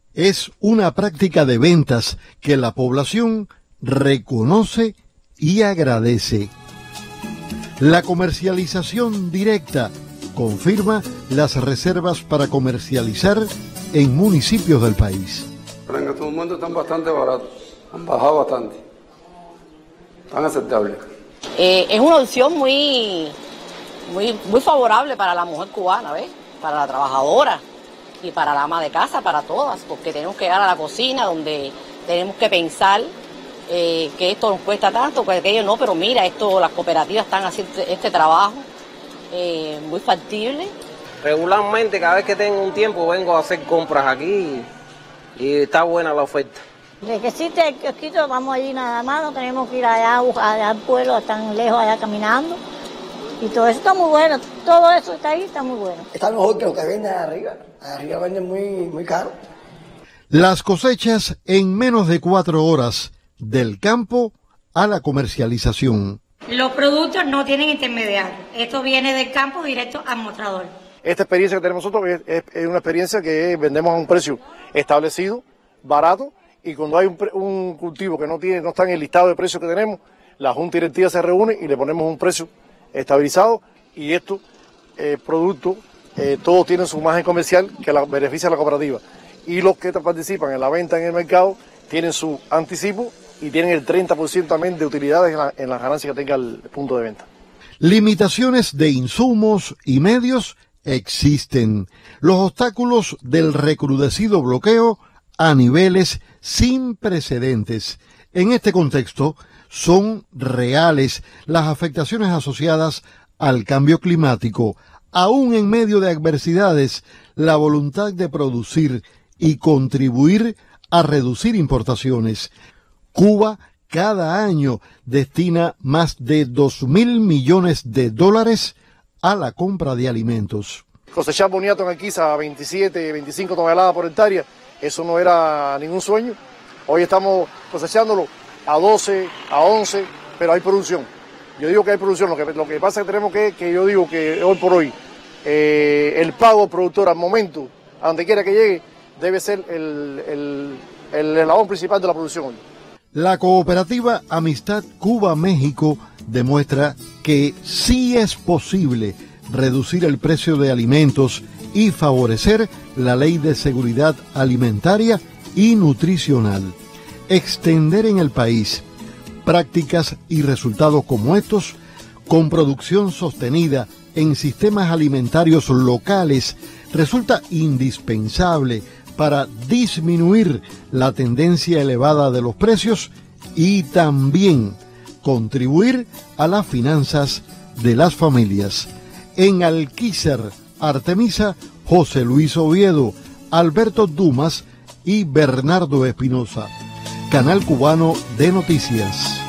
Es una práctica de ventas que la población reconoce y agradece. La comercialización directa confirma las reservas para comercializar en municipios del país. Pero en este momento están bastante baratos, han bajado bastante, están aceptables. Es una opción muy favorable para la mujer cubana, ¿ves? Para la trabajadora y para la ama de casa, para todas, porque tenemos que llegar a la cocina donde tenemos que pensar que esto nos cuesta tanto, que aquello no, pero mira, las cooperativas están haciendo este trabajo muy factible. Regularmente, cada vez que tengo un tiempo, vengo a hacer compras aquí y está buena la oferta. De que existe el kiosquito, vamos allí nada más, no tenemos que ir allá al pueblo, están lejos allá caminando. Y todo eso está muy bueno, todo eso está ahí, está muy bueno. Está mejor que lo que venden arriba. Arriba venden muy caro. Las cosechas en menos de 4 horas, del campo a la comercialización. Los productos no tienen intermediarios. Esto viene del campo directo al mostrador. Esta experiencia que tenemos nosotros es una experiencia que vendemos a un precio establecido, barato, y cuando hay un cultivo que no está en el listado de precios que tenemos, la Junta Directiva se reúne y le ponemos un precio estabilizado, y estos productos todos tienen su margen comercial que beneficia a la cooperativa, y los que participan en la venta en el mercado tienen su anticipo y tienen el 30% también de utilidades en las ganancias que tenga el punto de venta. Limitaciones de insumos y medios existen. Los obstáculos del recrudecido bloqueo a niveles sin precedentes. En este contexto, son reales las afectaciones asociadas al cambio climático. Aún en medio de adversidades, la voluntad de producir y contribuir a reducir importaciones. Cuba cada año destina más de 2.000 millones de dólares a la compra de alimentos. Cosechar boniato en Alquiza a 27, 25 toneladas por hectárea, eso no era ningún sueño. Hoy estamos cosechándolo a 12, a 11, pero hay producción. Yo digo que hay producción, lo que pasa es que tenemos que yo digo que hoy por hoy el pago al productor al momento, a donde quiera que llegue, debe ser el eslabón principal de la producción hoy. La cooperativa Amistad Cuba-México demuestra que sí es posible reducir el precio de alimentos y favorecer la ley de seguridad alimentaria y nutricional. Extender en el país prácticas y resultados como estos, con producción sostenida en sistemas alimentarios locales, resulta indispensable para disminuir la tendencia elevada de los precios y también contribuir a las finanzas de las familias. En Alquízar, Artemisa, José Luis Oviedo, Alberto Dumas y Bernardo Espinosa. Canal Cubano de Noticias.